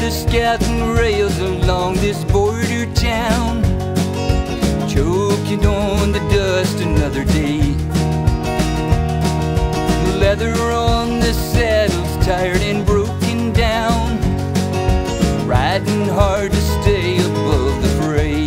tired of scouting rails along this border town, choking on the dust another day. Leather on the saddles, tired and broken down, riding hard to stay above the fray.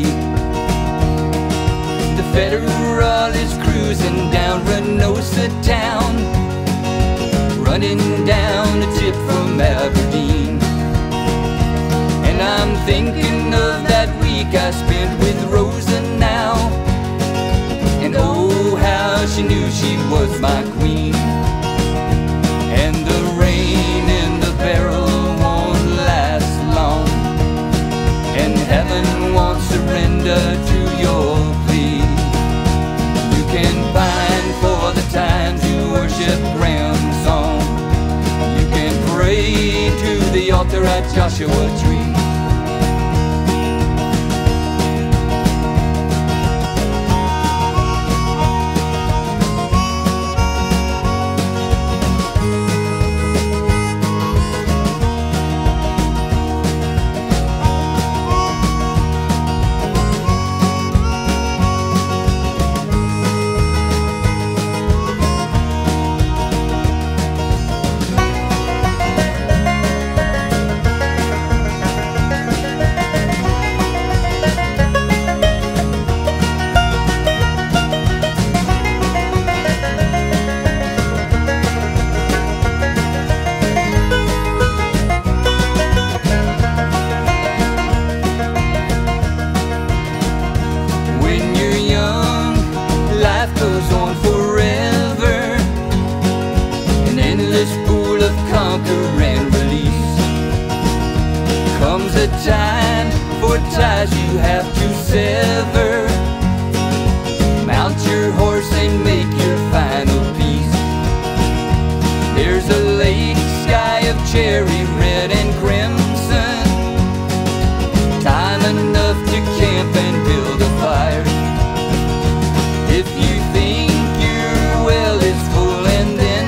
The Federal is cruising down Renosa town, running down a tip from Aberdeen. And I'm thinking of that week I spent with Rosa now, and oh how she knew she was my queen. And the rain in the barrel won't last long, and heaven won't surrender to your plea. You can pine for the times you worship ground song, you can pray to the altar at Joshua Tree. Time for ties you have to sever. Mount your horse and make your final peace. There's a lake sky of cherry red and crimson, time enough to camp and build a fire. If you think your well is full and then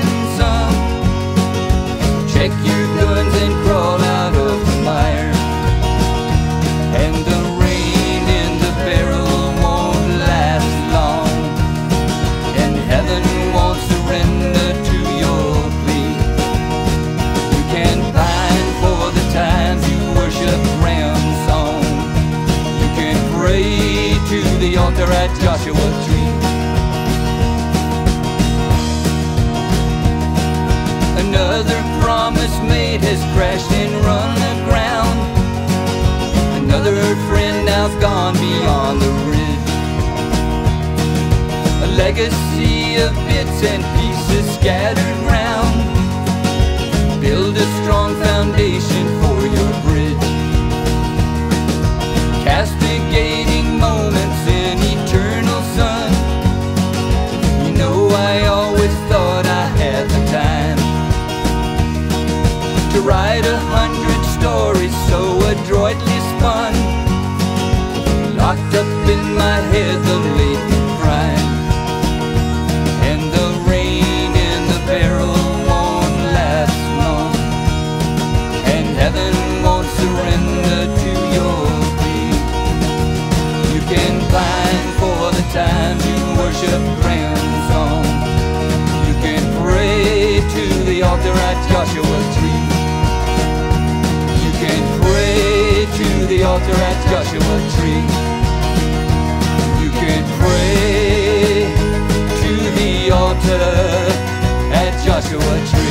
some, check your guns and crawl out of the mire. And the rain in the barrel won't last long, and heaven won't surrender to your plea. You can pine for the times you worship ground song, you can pray to the altar at Joshua Tree. Another promise made has crashed and run aground, another friend now's gone beyond the ridge. A legacy of bits and pieces scattered round, build a strong foundation for your bridge. Castigating moments in eternal sun, you know I always thought I had the time to write 100 stories so adroitly spun, locked up in my head the latent crime. And the rain in the barrel won't last long, and heaven won't surrender to your plea. You can pine for the times you worship ground song, you can pray to the altar at Joshua Tree. You can pray to the altar at Joshua Tree. You can pray to the altar at Joshua Tree.